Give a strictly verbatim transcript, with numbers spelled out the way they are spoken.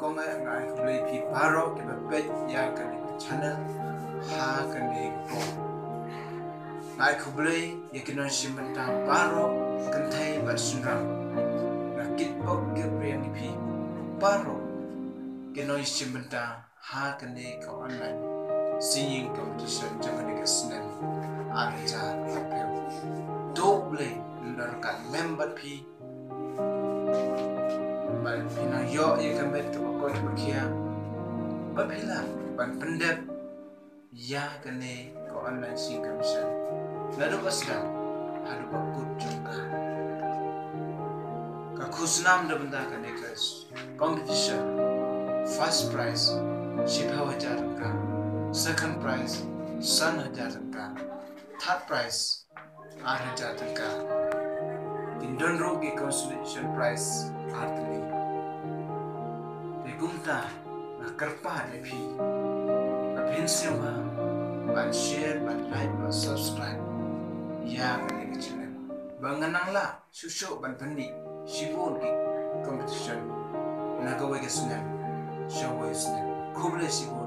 kong ngai kublai pi baroh ke bebet ya kane channel ha kane ko ngai kublai ya kinon simenta baroh kentai bersunram nakit pok ke priang pi baroh kinon simenta ha kane ko online singing competition jangan dikasnan arja apel doble ndarkan member pi ban pina yo ye kamet ke bakon bakia babila ban pendep ya kene ko online sing commission lalu pasdan haduh bakut juga ka khusnam da benda kane kas competition first prize shibha hajar ka second prize san hajar ka third prize आठ हजार का Indon rogi consolation prize artli begunta na karpa le phi na pensiwa ban share ban like ban subscribe ya kane ke channel banganang la shusho ban phani shibon ki competition na gawe ke sunan show we sunan khoble shibon